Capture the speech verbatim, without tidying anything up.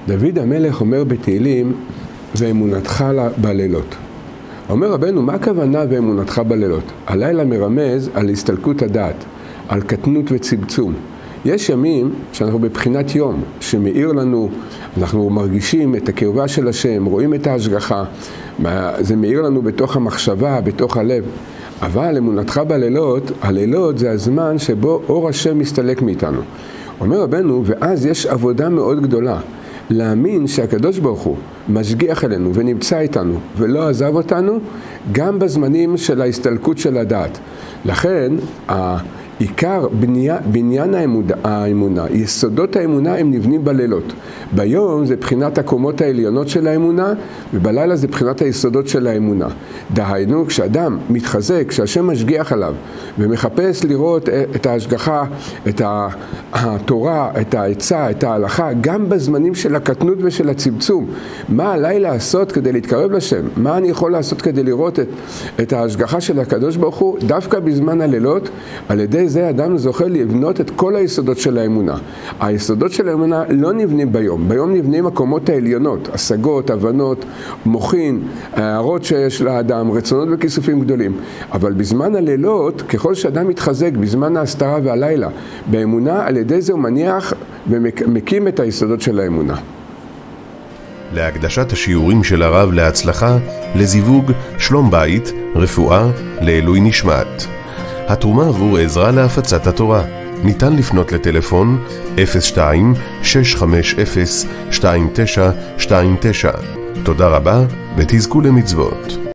דוד המלך אומר בתהילים, ואמונתך בלילות. אומר רבנו, מה הכוונה ואמונתך בלילות? הלילה מרמז על הסתלקות הדעת, על קטנות וצמצום. יש ימים שאנחנו בבחינת יום, שמאיר לנו, אנחנו מרגישים את הקרבה של השם, רואים את ההשגחה, זה מאיר לנו בתוך המחשבה, בתוך הלב. אבל אמונתך בלילות, הלילות זה הזמן שבו אור השם מסתלק מאיתנו. אומר רבנו, ואז יש עבודה מאוד גדולה, להאמין שהקדוש ברוך הוא משגיח עלינו ונמצא איתנו ולא עזב אותנו, גם בזמנים של ההסתלקות של הדעת. לכן, עיקר בניה, בניין האמונה, האמונה, יסודות האמונה הם נבנים בלילות. ביום זה בחינת הקומות העליונות של האמונה, ובלילה זה בחינת היסודות של האמונה. דהיינו, כשאדם מתחזק, כשהשם משגיח עליו, ומחפש לראות את ההשגחה, את התורה, את העצה, את ההלכה, גם בזמנים של הקטנות ושל הצמצום, מה עליי לעשות כדי להתקרב לשם? מה אני יכול לעשות כדי לראות את, את ההשגחה של הקדוש ברוך הוא? דווקא בזמן הלילות, על ידי זה אדם זוכה לבנות את כל היסודות של האמונה. היסודות של האמונה לא נבנים ביום. ביום נבנים הקומות העליונות, השגות, הבנות, מוחין, הערות שיש לאדם, רצונות וכיסופים גדולים. אבל בזמן הלילות, ככל שאדם מתחזק בזמן ההסתרה והלילה, באמונה, על ידי זה הוא מניח ומקים את היסודות של האמונה. להקדשת השיעורים של הרב להצלחה, לזיווג, שלום בית, רפואה, לעילוי נשמת. התרומה עבור עזרה להפצת התורה. ניתן לפנות לטלפון אפס שתיים שש חמש אפס שתיים תשע שתיים תשע. תודה רבה ותזכו למצוות.